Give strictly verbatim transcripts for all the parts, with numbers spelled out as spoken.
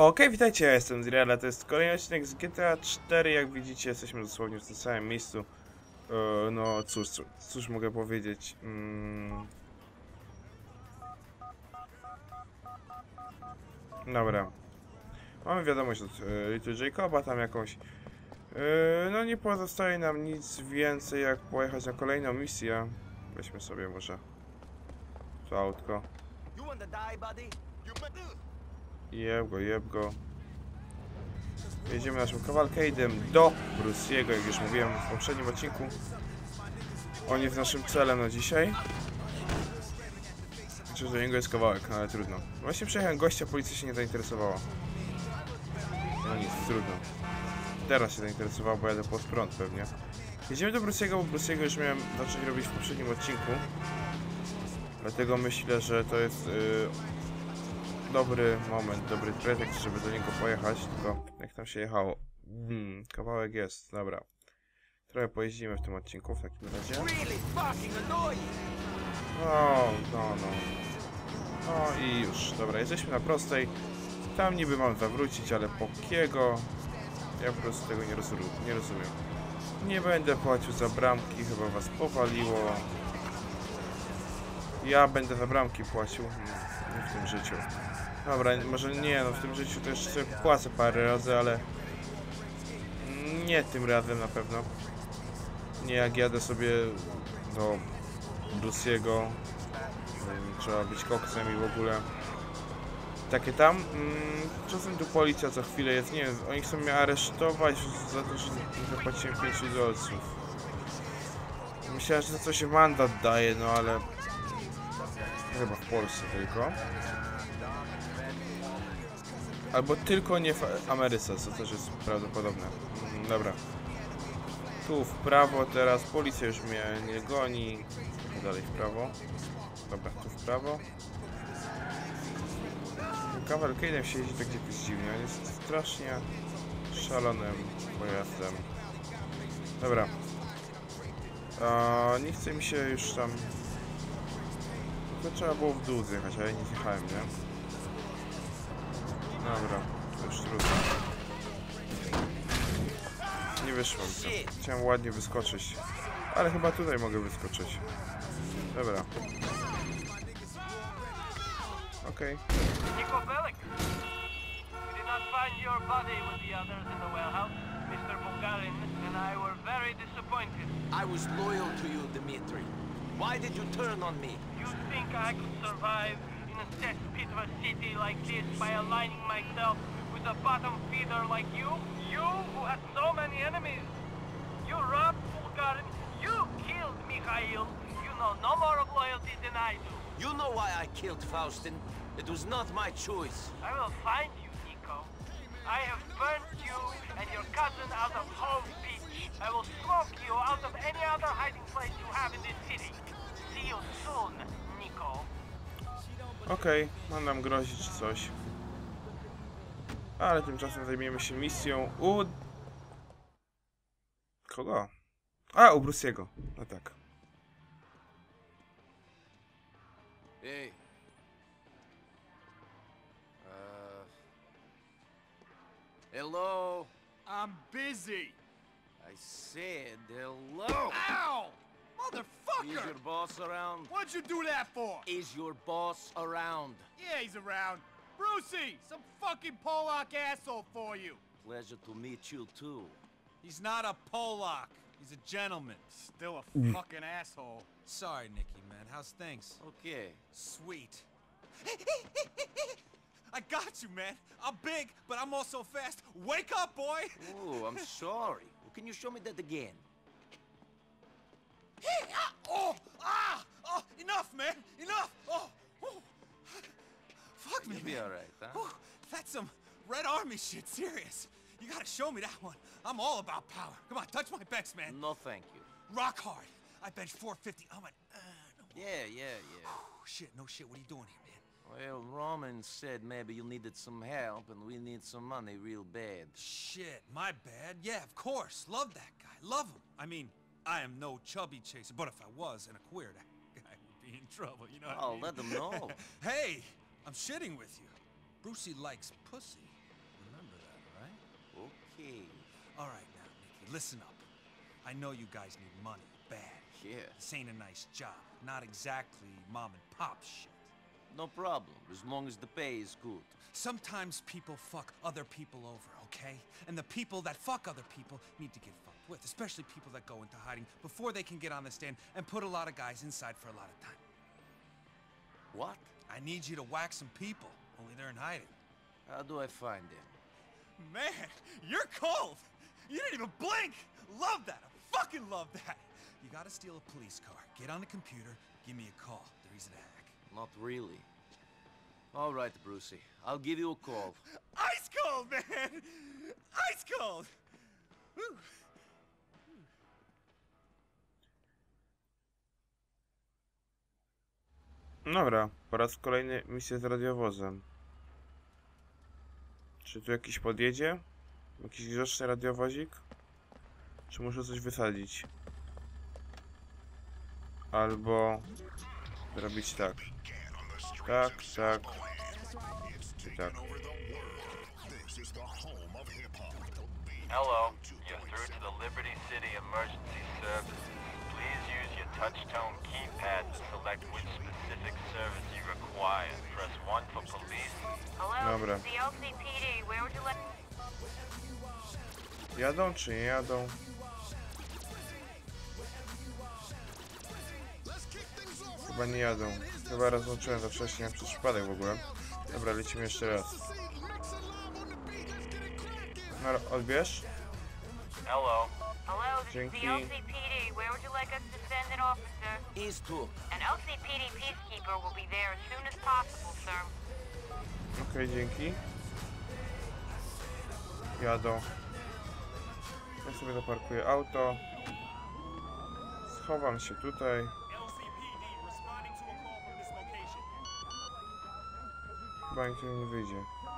Okej, witajcie, ja jestem Zreala, to jest kolejny odcinek z G T A cztery, jak widzicie jesteśmy dosłownie w tym samym miejscu. E, no cóż, cóż, cóż mogę powiedzieć. Mm. Dobra. Mamy wiadomość od e, Little Jacoba, tam jakąś. E, no nie pozostaje nam nic więcej jak pojechać na kolejną misję. Weźmy sobie może to autko. Jeb go, jeb go. Jedziemy naszym cavalcade'em do Bruce'ego, jak już mówiłem w poprzednim odcinku. On jest naszym celem na dzisiaj. Znaczy, że niego jest kawałek, no ale trudno. Właśnie przejechałem gościa, policja się nie zainteresowała. No nic, trudno. Teraz się zainteresowała, bo jadę pod prąd pewnie. Jedziemy do Bruce'ego, bo Bruce'ego już miałem zacząć robić w poprzednim odcinku. Dlatego myślę, że to jest yy, dobry moment, dobry pretekst, żeby do niego pojechać. Tylko jak tam się jechało? Hmm, kawałek jest, dobra. Trochę pojeździmy w tym odcinku w takim razie. No, no, no. No i już, dobra, jesteśmy na prostej. Tam niby mam zawrócić, ale po kiego? Ja po prostu tego nie, rozumiem, nie rozumiem. Nie będę płacił za bramki, chyba was powaliło. Ja będę za bramki płacił. Nie w tym życiu. Dobra, może nie, no w tym życiu to jeszcze sobie płacę parę razy, ale nie tym razem na pewno. Nie jak jadę sobie do Bruce'ego. Trzeba być koksem i w ogóle takie tam. Mm, czasem tu policja co chwilę jest, nie wiem, oni chcą mnie aresztować za to, że nie zapłaciłem pięć dolców. Myślałem, że za coś się mandat daje, no ale chyba w Polsce tylko. Albo tylko nie w Ameryce, co też jest prawdopodobne. Mm, dobra. Tu w prawo teraz, policja już mnie nie goni. Dalej w prawo. Dobra, tu w prawo. Cavalcade'em się jeździ tak jakoś dziwnie, on jest strasznie szalonym pojazdem. Dobra. A, nie chce mi się już tam... To trzeba było w dół zjechać, ale ja nie zjechałem, nie? Dobra, to już trudno. Nie wyszło mi to. Chciałem ładnie wyskoczyć. Ale chyba tutaj mogę wyskoczyć. Dobra. Okej. Nico Bellic, we did not find your body with the others in the warehouse. Mister Bulgarin and I were very disappointed. I was loyal to you, Dmitri. Why did you turn on me? You think I could survive in a cesspit of a city like this by aligning myself with a bottom feeder like you? You who had so many enemies. You robbed Bulgarin. You killed Mikhail. You know no more of loyalty than I do. You know why I killed Faustin? It was not my choice. I will find you, Nico. I have burnt you and your cousin out of Home Beach. I will smoke you out of any other hiding place you have in this city. See you soon, Nico. Okej, ma nam grozić coś. Ale tymczasem zajmiemy się misją u... Kogo? A, u Bruce'ego. No tak. Hey. Uh... Hello? I'm busy. I said hello. Ow! Is Motherfucker! your boss around? What'd you do that for? Is your boss around? Yeah, he's around. Brucey, some fucking Polak asshole for you. Pleasure to meet you too. He's not a Polak. He's a gentleman. Still a fucking asshole. Sorry, Nicky, man. How's things? Okay. Sweet. I got you, man. I'm big, but I'm also fast. Wake up, boy! Oh, I'm sorry. Can you show me that again? Oh! Ah! Oh! Enough, man! Enough! Oh! Oh. Fuck me, You'll be man. alright, huh? Whew, that's some Red Army shit, serious. You gotta show me that one. I'm all about power. Come on, touch my pecs, man. No, thank you. Rock hard. I bench four fifty. I'm an... Uh, no. Yeah, yeah, yeah. Whew, shit, no shit. What are you doing here, man? Well, Roman said maybe you needed some help, and we need some money real bad. Shit, my bad. Yeah, of course. Love that guy. Love him. I mean, I am no chubby chaser, but if I was and a queer, that guy would be in trouble, you know what Oh, I mean? let them know. Hey, I'm shitting with you. Brucey likes pussy. Okay. All right, now, Mickey, listen up. I know you guys need money, bad. Yeah. This ain't a nice job. Not exactly mom and pop shit. No problem, as long as the pay is good. Sometimes people fuck other people over, okay? And the people that fuck other people need to get fucked with, especially people that go into hiding before they can get on the stand and put a lot of guys inside for a lot of time. What? I need you to whack some people, only they're in hiding. How do I find them? Man, you're cold! You didn't even blink! Love that! I fucking love that! You gotta steal a police car, get on the computer, give me a call. They're easy to hack. Not really. All right, Brucey. I'll give you a call. Ice cold, man! Ice cold! Whew. Dobra, po raz kolejny misja z radiowozem. Czy tu jakiś podjedzie? Jakiś grzeczny radiowozik? Czy muszę coś wysadzić? Albo zrobić tak. Tak, tak. I tak. Hello, you're through to the Liberty City Emergency Services. Please use your touch-tone keypad to select which specific service you require. Press one for police. Hello, Dobra. this is the L C P D. Where would you like... Jadą czy nie jadą? Chyba nie jadą. Chyba rozłączyłem za wcześnie przez przypadek w ogóle. Dobra, lecimy jeszcze raz. No, odbierz. Hello. Hello, this is Dzięki. the L C P D. Where would you like us to send an officer? East Hook. An L C P D peacekeeper will be there as soon as possible, sir. Okej, dzięki. Jadą. Ja sobie zaparkuję auto. Schowam się tutaj. Chyba nikt nie wyjdzie.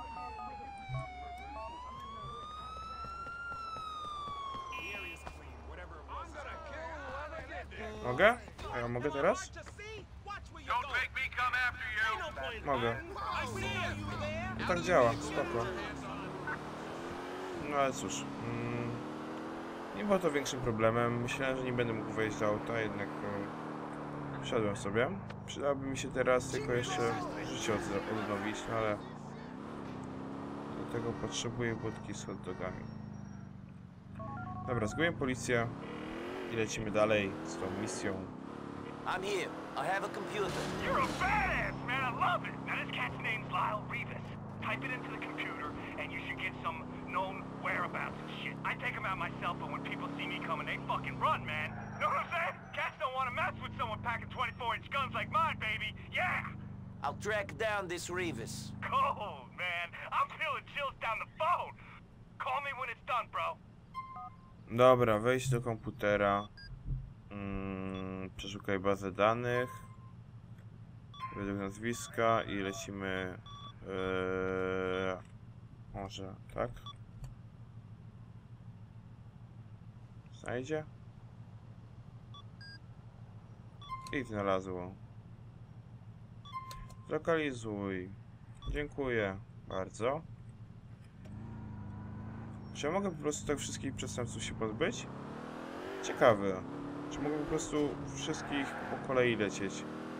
Mogę? A ja mogę teraz? Don't make me come after you. Mogę. No tak działa, spoko. No ale cóż. Mm, nie było to większym problemem. Myślałem, że nie będę mógł wejść do auta, jednak e, wsiadłem sobie. Przydałoby mi się teraz tylko jeszcze życie od, odnowić, no ale do tego potrzebuję budki z hot dogami. Dobra, zgubiłem policję i lecimy dalej z tą misją. I'm here. I have a computer. You're a badass, man. I love it. Now this cat's name's Lyle Rivas. Type it into the computer, and you should get some known whereabouts and shit. I take him out myself, but when people see me coming, they fucking run, man. Know what I'm saying? Cats don't want to mess with someone packing twenty-four inch guns like mine, baby. Yeah. I'll track down this Rivas. Cold, man. I'm feeling chills down the phone. Call me when it's done, bro. Dobra, wejdź do komputera. Mm, przeszukaj bazę danych. Według nazwiska i lecimy. Yy, może tak? Znajdzie? I znalazło. Zlokalizuj. Dziękuję bardzo. Czy ja mogę po prostu tak wszystkich przestępców się pozbyć? Ciekawe. Czy mogę po prostu wszystkich po kolei lecieć?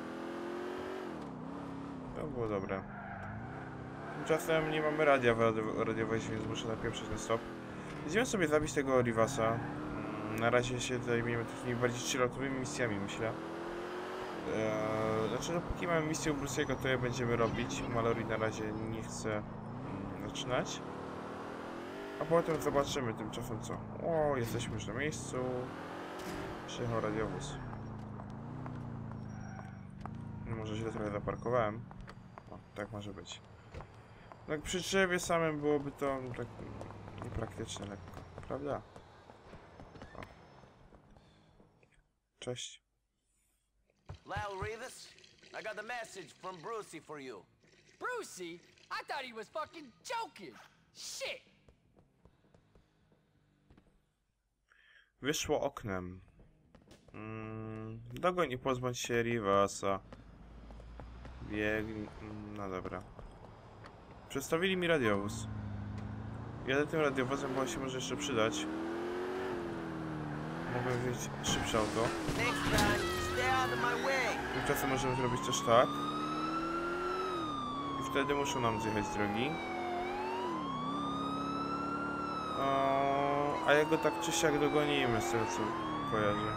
To było dobre. Tymczasem nie mamy radia w radio, radiowozie, więc muszę napieprzyć na stop. Będziemy sobie zabić tego Rivasa. Na razie się zajmiemy takimi bardziej chilloutowymi misjami, myślę. Eee, znaczy, dopóki mamy misję u Bruce'ego, to je będziemy robić. Mallory na razie nie chce mm, zaczynać. A potem zobaczymy tymczasem co. O, jesteśmy już na miejscu. Przyjechał radiowóz. Może źle trochę zaparkowałem. O, tak może być. Tak przy drzewie samym byłoby to tak niepraktyczne lekko, prawda? O. Cześć. Lyle Rivas, I got a message from Brucey for you. Brucey? I thought he was fucking joking. Shit. Wyszło oknem. Mm, dogoń i pozbądź się Rivasa. Biegnij. Mm, no dobra. Przedstawili mi radiowóz. Jadę tym radiowozem, bo on się może jeszcze przydać. Mogę wziąć szybsze auto. Tymczasem możemy zrobić też tak. I wtedy muszą nam zjechać z drogi. O, a ja go tak czy siak dogonimy, z tego co kojarzę.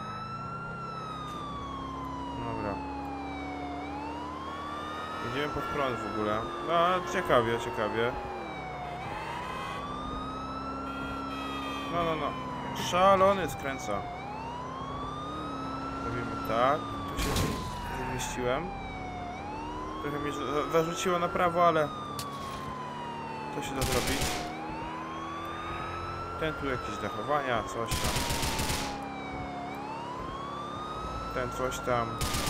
Dobra. Jedziemy pod prąd w ogóle. No, ciekawie, ciekawie. No, no, no. Szalony skręca. Robimy tak. Tu się zmieściłem. Trochę mnie za zarzuciło na prawo, ale to się da zrobić. Ten tu jakieś dachowania, coś tam. Ten coś tam.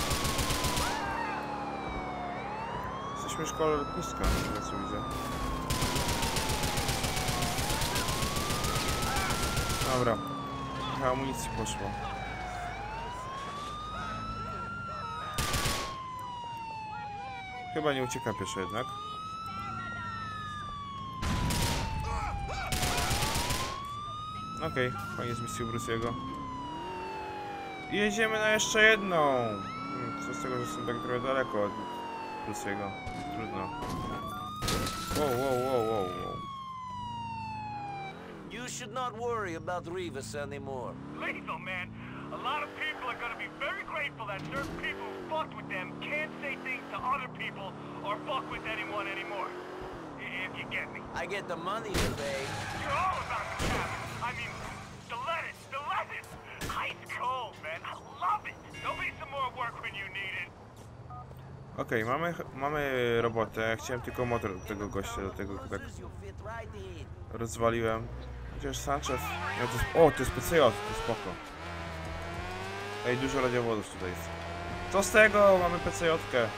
Jesteśmy w szkole lotniska, z tego co widzę. Dobra. Trochę amunicji poszło. Chyba nie ucieka pieszo jednak. Okej, okay, koniec misji Bruce'ego. I jedziemy na jeszcze jedną! Co z tego, że jestem tak trochę daleko od Bruce'ego. Trudno. Wow, wow, wow, wow, wow. You should not worry about Rivas anymore. Lethal, man. A lot of people are gonna be very grateful that certain people who fucked with them can't say things to other people or fuck with anyone anymore. I- If you get me. I get the money to pay. You're all about the cap. I mean, the lettuce, the lettuce. Ice cold, man. I love it. There'll be some more work when you need it. Okej, okay, mamy, mamy robotę. Chciałem tylko motor do tego gościa, do tego tak rozwaliłem. Chociaż Sanchez... No to jest, o, to jest P C J, to jest spoko. Ej, dużo radiowodów tutaj jest. Co z tego? Mamy P C J-kę. Mm,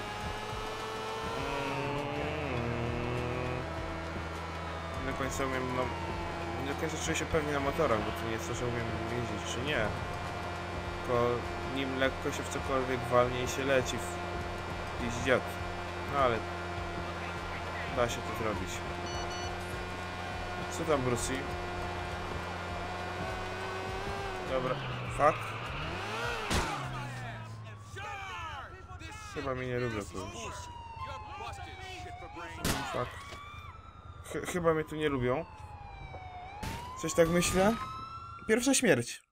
nie do końca umiem... No, nie do końca czuję się pewnie na motorach, bo to nie jest to, że umiem jeździć, czy nie. Tylko nim lekko się w cokolwiek walnie i się leci w jakiś dziad. No ale... Da się to zrobić. Co tam, Brucey? Dobra, fuck. Chyba mnie nie lubię tu już. Fuck. Ch chyba mnie tu nie lubią. Coś tak myślę. Pierwsza śmierć.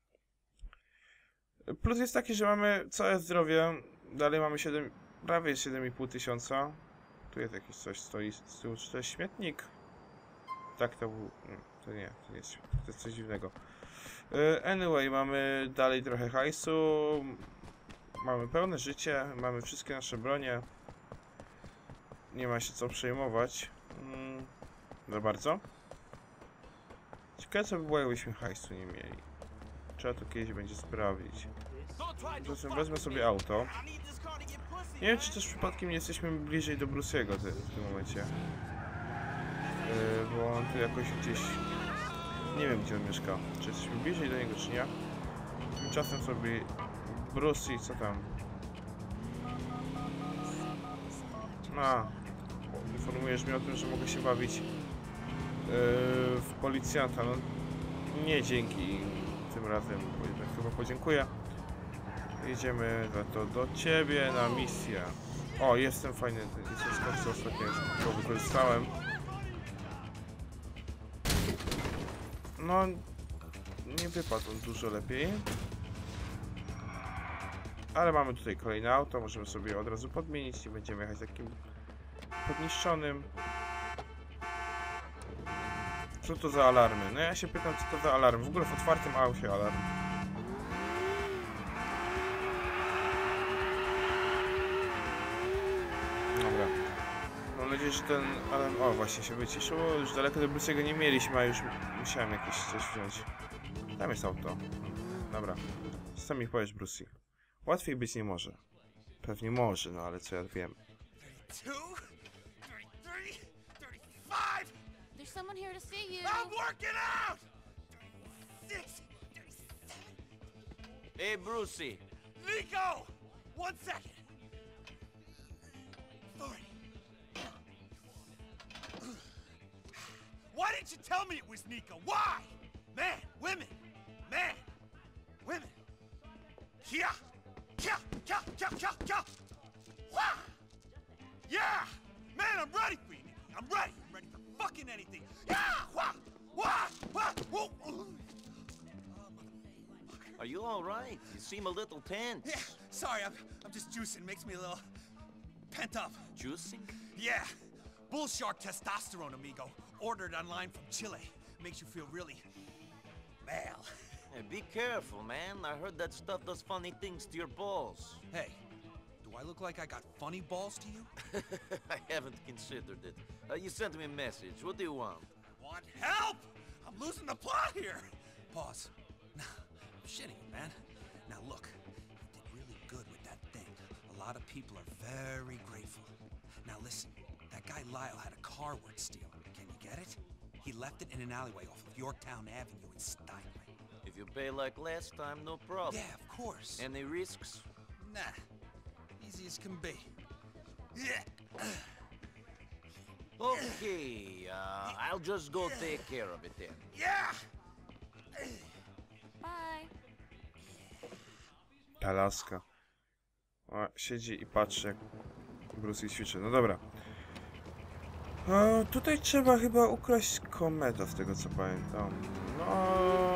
Plus jest taki, że mamy całe zdrowie. Dalej mamy siedem, prawie siedem i pół tysiąca. Tu jest jakieś coś, stoi z tyłu. Czy to jest śmietnik? Tak, to był... Nie, to nie, to nie jest śmietnik, to jest coś dziwnego. Anyway, mamy dalej trochę hajsu. Mamy pełne życie, mamy wszystkie nasze bronie. Nie ma się co przejmować. Mm, za bardzo. Ciekawe co by było, jakbyśmy hajsu nie mieli. Trzeba to kiedyś będzie sprawdzić. Zresztą wezmę sobie auto. Nie wiem, czy też przypadkiem nie jesteśmy bliżej do Bruce'ego w tym momencie. Yy, bo on tu jakoś gdzieś... Nie wiem, gdzie on mieszka. Czy jesteśmy bliżej do niego, czy nie? Tymczasem sobie... Bruce i co tam? A, informujesz mnie o tym, że mogę się bawić yy, w policjanta. No, nie dzięki tym razem, bo jednak chyba podziękuję. Jedziemy za to do ciebie na misję. O, jestem fajny, jestem skąd co ostatnio go wykorzystałem. No, nie wypadł on dużo lepiej. Ale mamy tutaj kolejne auto, możemy sobie od razu podmienić, nie będziemy jechać takim podniszczonym. Co to za alarmy? No ja się pytam, co to za alarm. W ogóle w otwartym aucie alarm. Dobra. Mam nadzieję, że ten alarm... O, właśnie się wyciszyło. Już daleko do Bruce'ego nie mieliśmy, a już musiałem jakieś coś wziąć. Tam jest auto. Dobra. Co mi powiesz, Brucey? Łatwiej być nie może. Pewnie może, no ale co ja wiem. There's someone here to see you. I'm working out! Six, Hey, Brucey. Nico! One second. Forty. Why didn't you tell me it was Nico? Why? Man, women, man, women. Kia, kia, kia, kia, kia, kia. Wah! Yeah, man, I'm ready for you, Nicky. I'm ready. I'm ready for fucking anything. Yeah, wah, wah, wah, whoa. Are you all right? You seem a little tense. Yeah, sorry, I'm, I'm just juicing. Makes me a little pent up. Juicing? Yeah, bull shark testosterone, amigo. Ordered online from Chile. Makes you feel really well. Hey, be careful, man. I heard that stuff does funny things to your balls. Hey, do I look like I got funny balls to you? I haven't considered it. Uh, you sent me a message. What do you want? Want help? I'm losing the plot here. Pause. I'm shitting, man. Now look, you did really good with that thing. A lot of people are very grateful. Now listen, that guy Lyle had a car worth stealing. Can you get it? He left it in an alleyway off of Yorktown Avenue in Steinway. If you pay like last time, no problem. Yeah, of course. Any risks? Nah, easy as can be. Yeah. Okay, uh, I'll just go take care of it then. Yeah. Bye. Ta laska. O, siedzi i patrzy, jak Bruce ćwiczy. No dobra. O, tutaj trzeba chyba ukraść kometa, z tego co pamiętam. No...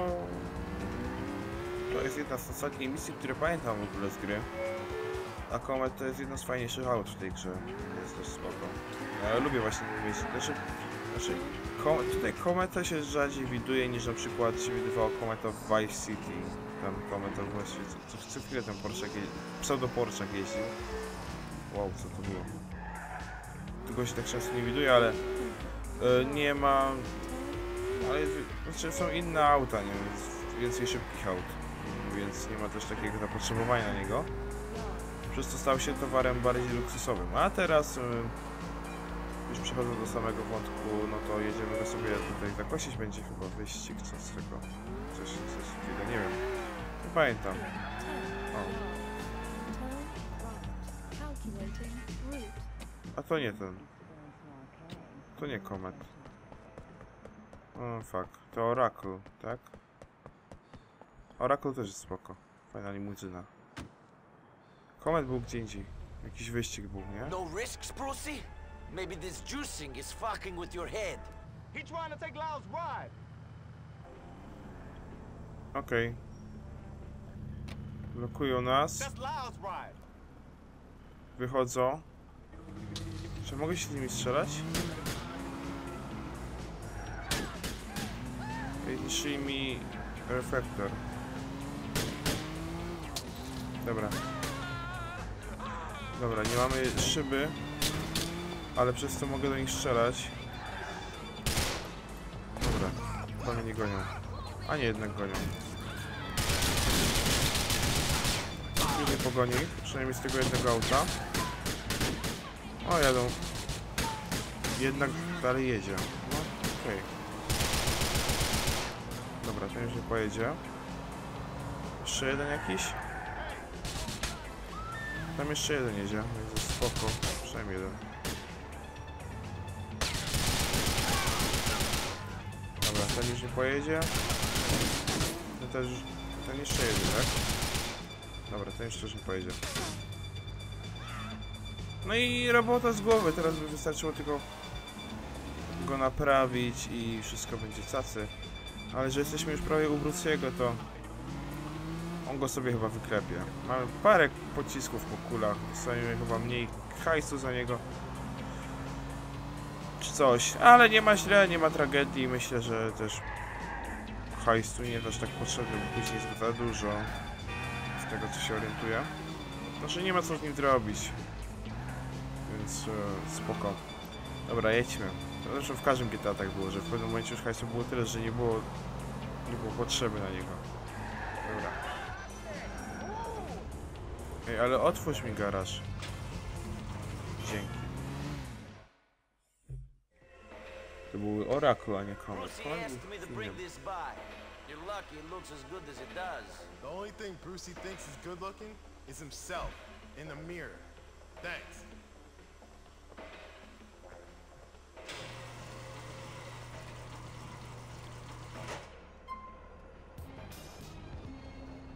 To jest jedna z ostatnich misji, które pamiętam w ogóle z gry. A komet to jest jedno z fajniejszych aut w tej grze. Jest też spoko. Ja lubię właśnie te misje. Znaczy, znaczy kom tutaj kometa się rzadziej widuje niż na przykład się widywało kometa w Vice City. Tam kometa właściwie co, co, co chwilę ten Porsche, pseudo Porsche jeździł. Wow, co to było? Tego się tak często nie widuje, ale yy, nie ma... Ale znaczy są inne auta, nie wiem, więcej szybkich aut. Więc nie ma też takiego zapotrzebowania na niego. Przez to stał się towarem bardziej luksusowym. A teraz, yy, już przechodząc do samego wątku, no to jedziemy go sobie tutaj zakosić. Będzie chyba wyścig, co z tego. Coś, coś takiego, nie wiem. Nie pamiętam. O. A to nie ten. To nie komet. O, fuck. To Oracle, tak? Oracle też jest spoko. Fajna limuzyna. Komet był gdzie indziej. Jakiś wyścig był, nie? No risks, Brucey? Maybe this juicing is fucking with your head. He trying to take Lyle's ride. Okej. Okay. Blokują nas. That's Lyle's ride. Wychodzą. Czy mogę się z nimi strzelać? Zniszczyli mi reflektor. Dobra. Dobra, nie mamy szyby, ale przez to mogę do nich strzelać. Dobra, to mnie nie gonią. A nie, jednak gonią. Nie pogoni, przynajmniej z tego jednego auta. O, jadą. Jednak dalej jedzie. No, okej. Okay. Dobra, ten już nie pojedzie. Jeszcze jeden jakiś? Tam jeszcze jeden jedzie, więc jest spoko. Przynajmniej jeden. Dobra, ten już nie pojedzie. Ten też... Ten jeszcze jedzie, tak? Dobra, ten jeszcze nie pojedzie. No i robota z głowy. Teraz by wystarczyło tylko go naprawić i wszystko będzie cacy. Ale że jesteśmy już prawie u Bruce'ego, to on go sobie chyba wyklepie. Mamy parę pocisków po kulach, dostajemy chyba mniej hajsu za niego. Czy coś, ale nie ma źle, nie ma tragedii. Myślę, że też hajsu nie też tak potrzebny, bo później jest za dużo. Z tego co się orientuję. Znaczy nie ma co z nim zrobić. Więc e, spoko. Dobra, jedźmy. Zresztą w każdym G T A tak było, że w pewnym momencie już hajsu było tyle, że nie było nie było potrzeby na niego. Dobra. Ej, ale otwórz mi garaż. Dzięki. To był Oracle, a nie Comet. Brucey asked me to bring this by. You're lucky it looks as good as it does. The only thing Brucey thinks is good looking is himself in the mirror. Thanks.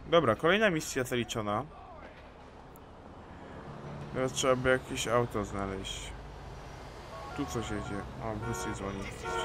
Dobra, kolejna misja zaliczona. Teraz trzeba by jakieś auto znaleźć. Tu coś jedzie. O, Bruce dzwoni.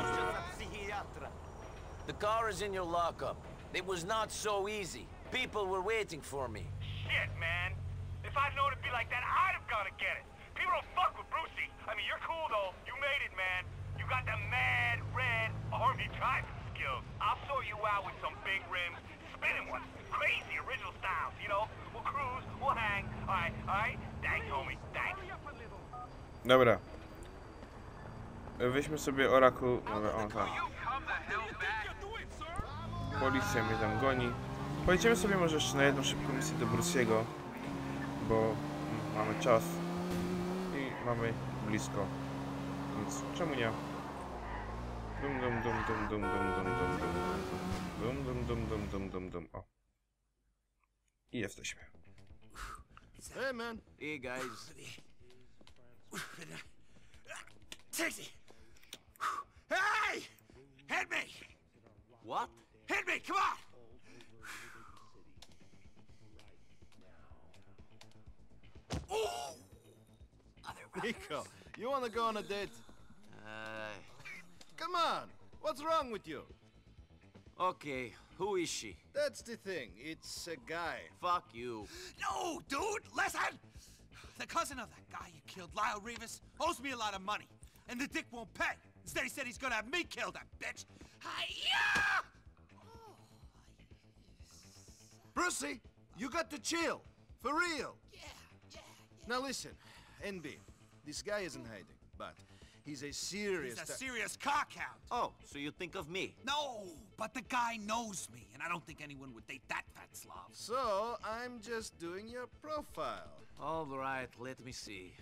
The car is in your lockup. It was not so easy. People were waiting for me. Shit, man. If I'd known it'd be like that, I'd have gone to get it. People don't fuck with Brucey. I mean, you're cool, though. You made it, man. You got the mad, red, army driving skills. I'll sort you out with some big rims, spinning ones. Crazy original styles, you know? We'll cruise, we'll hang. All right, all right? Thanks, homie. Thanks. Dobra. Weźmy sobie Oracle. Dobra, o tam. Policja mnie tam goni. Pojedziemy sobie może jeszcze na jedną szybką misję do Bruce'ego, bo mm, mamy czas i mamy blisko. Więc czemu nie? Dum dum dum dum dum dum dum dum dum dum dum dum dum dum dum. O. I jesteśmy. Hey, man. Hey, guys. Taxi! Hey! Hit me! What? Hit me! Come on! Oh! Nico, you wanna go on a date? Uh, Come on! What's wrong with you? okay. Who is she? That's the thing. It's a guy. Fuck you. No, dude! Listen! The cousin of that guy you killed, Lyle Rivas, owes me a lot of money. And the dick won't pay. Instead, he said he's gonna have me kill that bitch. Hi-ya! Brucey, you got to chill. For real. Yeah, yeah. Now listen, N B, this guy isn't hiding, but he's a serious... He's a ti- serious cockhound. Oh, so you think of me? No, but the guy knows me, and I don't think anyone would date that fat slob. So, I'm just doing your profile. All right, let me see.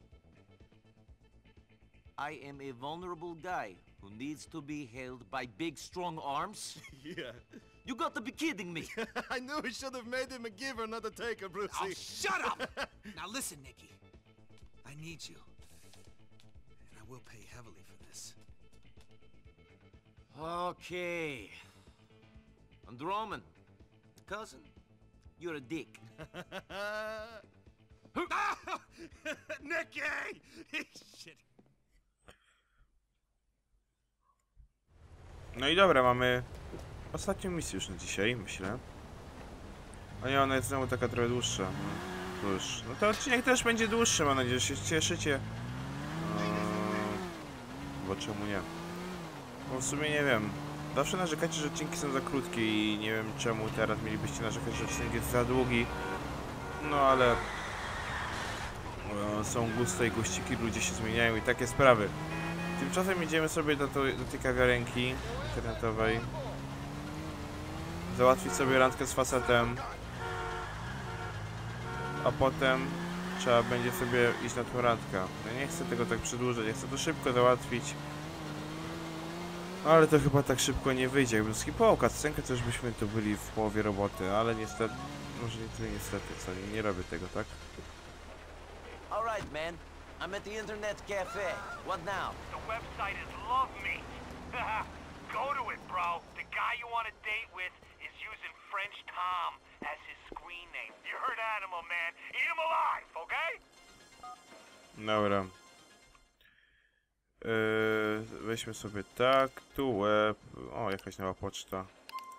I am a vulnerable guy who needs to be held by big, strong arms. Yeah. You got to be kidding me. I knew we should have made him a giver, not a taker, Brucey. Oh, shut up! Now listen, Nicky. I need you. And I will pay heavily for this. Okay. Androman, cousin, you're a dick. Nicky! Shit. No i dobra, mamy ostatnią misję już na dzisiaj, myślę. A nie, ona jest znowu taka trochę dłuższa. No cóż, no to odcinek też będzie dłuższy, mam nadzieję, że się cieszycie. Eee, bo czemu nie? Bo w sumie nie wiem. Zawsze narzekacie, że odcinki są za krótkie i nie wiem czemu teraz mielibyście narzekać, że odcinek jest za długi. No ale... Eee, są gusta i guściki, ludzie się zmieniają i takie sprawy. Tymczasem idziemy sobie do, to, do tej kawiarenki internetowej. Załatwić sobie randkę z facetem. A potem trzeba będzie sobie iść na tą randkę. Ja nie chcę tego tak przedłużać, ja chcę to szybko załatwić. No, ale to chyba tak szybko nie wyjdzie. Jakbym skipował cutscenkę, to już byśmy tu byli w połowie roboty, ale niestety... Może nie tyle niestety, co nie, nie robię tego, tak? All right, man. I'm at the internet cafe. What now? The website is Love Me. Go to it, bro. The guy you want to date with is using French Tom as his screen name. You heard Animal, man. Eat him alive, okay? Dobra. Yy, weźmy sobie tak, tu web. O, jakaś nowa poczta.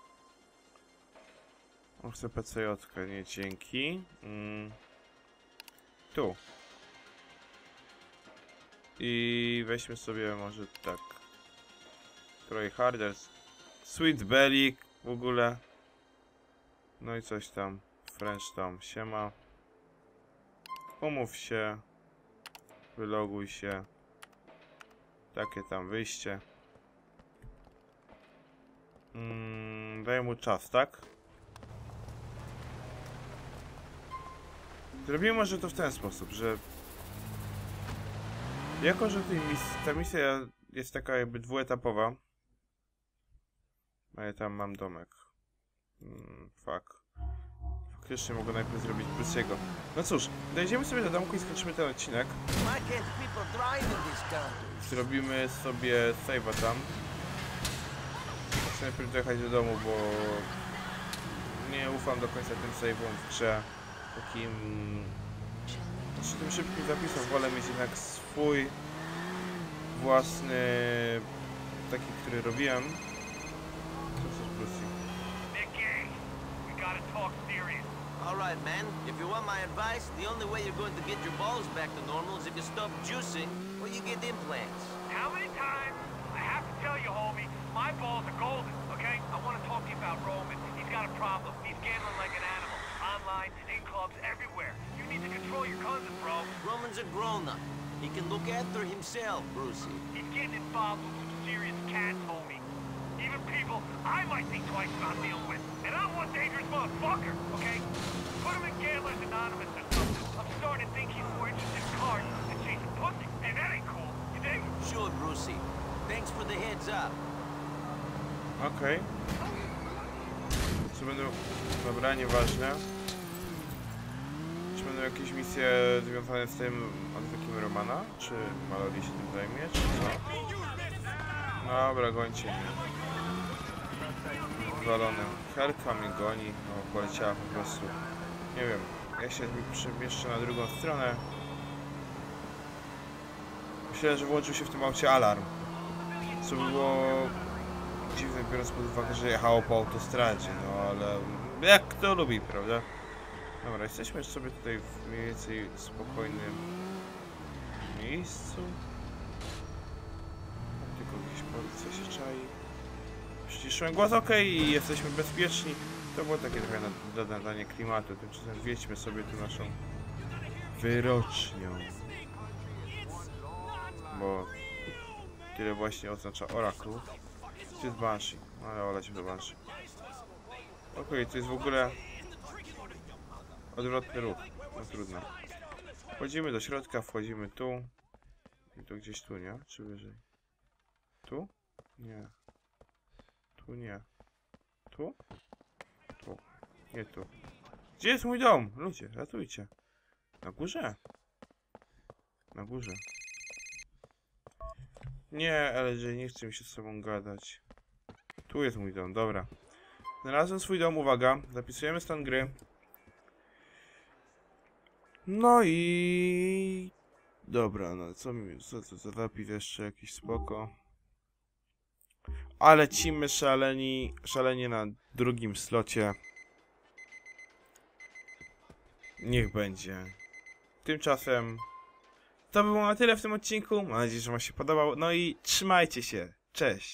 O, chcę P C J, nie dzięki. Mm. Tu. I weźmy sobie może tak. Troy Harders. Sweet Belly w ogóle. No i coś tam. French tam. Siema. Umów się. Wyloguj się. Takie tam wyjście. Mm, daj mu czas, tak? Zrobimy może to w ten sposób, że jako, że tej mis ta misja jest taka jakby dwuetapowa. A ja tam mam domek. Mm, fuck. Faktycznie mogę najpierw zrobić Bruce'ego. No cóż, dojdziemy sobie do domku i skończymy ten odcinek. Zrobimy sobie save'a tam. Chcę najpierw dojechać do domu, bo nie ufam do końca tym save'om w grze. Takim... Znaczy tym szybkim zapisom wolę mieć jednak swój własny... taki, który robiłem. Co chcesz, Brucey? Nicky, we gotta talk serious. Alright, man. If you want my advice, the only way you're going to get your balls back to normal is if you stop juicing or you get implants. How many times I have to tell you, homie, my balls are golden, okay? I want to talk to you about Roman. He's got a problem. He's gambling like an animal. Online, in clubs, everywhere. You need to control your cousins, bro. Roman's a grown-up. He can look after himself, Brucey. He's getting involved with some serious cats, homie. Even people I might think twice about dealing with. And I'm one dangerous motherfucker, okay? Put him in Gamblers Anonymous or something. I'm starting to think he's more interested in cards than chasing pussy. And that ain't cool, you think? Sure, Brucey. Thanks for the heads up. Okej. Okay. Co będą... Dobra, nieważne. Czy będą jakieś misje związane z tym atakiem Romana? Czy Mallory się tym zajmie, czy co? Dobra, gońcie mnie. Zwalony. Helka mnie goni. No, poleciała po prostu. Nie wiem. Ja się przemieszczę na drugą stronę. Myślę, że włączył się w tym aucie alarm. Co było dziwne, biorąc pod uwagę, że jechało po autostradzie, no ale jak kto lubi, prawda? Dobra, jesteśmy już sobie tutaj w mniej więcej spokojnym miejscu. Tylko gdzieś policja się czai. Przyciszyłem głos, ok, i jesteśmy bezpieczni. To było takie trochę nadanie klimatu. Tymczasem wjedźmy sobie tu naszą wyrocznią. Bo tyle właśnie oznacza Oracle. To jest Banshee, ale oleć do Banshee. Okej, okay, to jest w ogóle odwrotny ruch, no trudno. Wchodzimy do środka, wchodzimy tu. I to gdzieś tu, nie? Czy wyżej? Tu? Nie. Tu nie. Tu? Tu. Nie tu. Gdzie jest mój dom? Ludzie, ratujcie. Na górze? Na górze. Nie, L J, nie chce mi się z sobą gadać. Tu jest mój dom, dobra. Znalazłem swój dom, uwaga. Zapisujemy stan gry. No i... Dobra, no co mi... Co to za zapis jeszcze jakiś spoko. Ale lecimy szaleni... Szalenie na drugim slocie. Niech będzie. Tymczasem... To by było na tyle w tym odcinku. Mam nadzieję, że wam się podobało. No i trzymajcie się. Cześć.